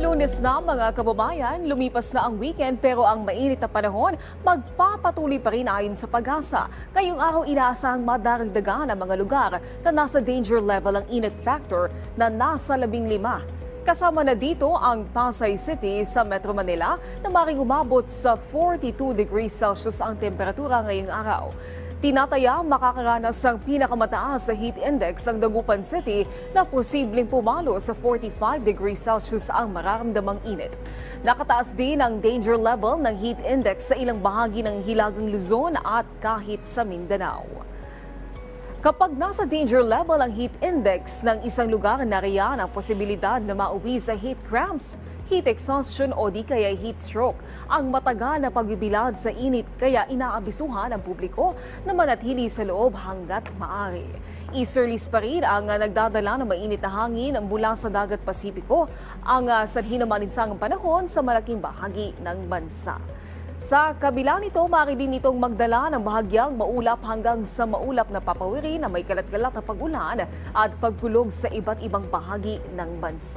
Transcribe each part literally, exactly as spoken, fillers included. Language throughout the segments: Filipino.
Lunes na mga kababayan, lumipas na ang weekend pero ang mainit na panahon magpapatuloy pa rin ayon sa pag-asa. Ngayong araw inaasahang madaragdagan ang mga lugar na nasa danger level ang init factor na nasa labing lima. Kasama na dito ang Pasay City sa Metro Manila na maring umabot sa forty-two degrees Celsius ang temperatura ngayong araw. Tinataya makakaranas ng pinakamataas sa heat index ang Dagupan City na posibleng pumalo sa forty-five degrees Celsius ang mararamdamang init. Nakataas din ang danger level ng heat index sa ilang bahagi ng Hilagang Luzon at kahit sa Mindanao. Kapag nasa danger level ang heat index ng isang lugar, nariyan ang posibilidad na mauwi sa heat cramps, heat exhaustion o di kaya heat stroke. Ang matagal na pagbibilad sa init kaya inaabisuhan ang publiko na manatili sa loob hanggat maaari. Easterlies pa rin ang nagdadala ng mainit na hangin mula sa dagat Pasipiko, ang sanhi ng malinsangang panahon sa malaking bahagi ng bansa. Sa kabila nito, maaari din itong magdala ng bahagyang maulap hanggang sa maulap na papawiri na may kalat-kalat na pag-ulan at pagkulog sa iba't ibang bahagi ng bansa.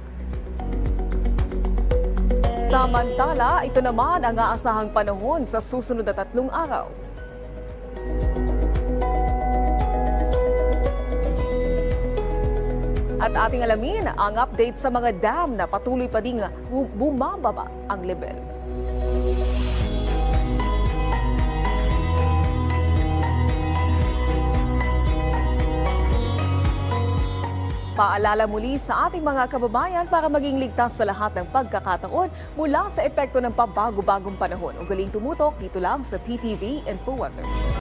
Samantala, ito naman ang aasahang panahon sa susunod na tatlong araw. At ating alamin ang update sa mga dam na patuloy pa ding bumababa ang level. Paalala muli sa ating mga kababayan para maging ligtas sa lahat ng pagkakataon mula sa epekto ng pabago-bagong panahon. Ugaling tumutok dito lang sa P T V Info Weather.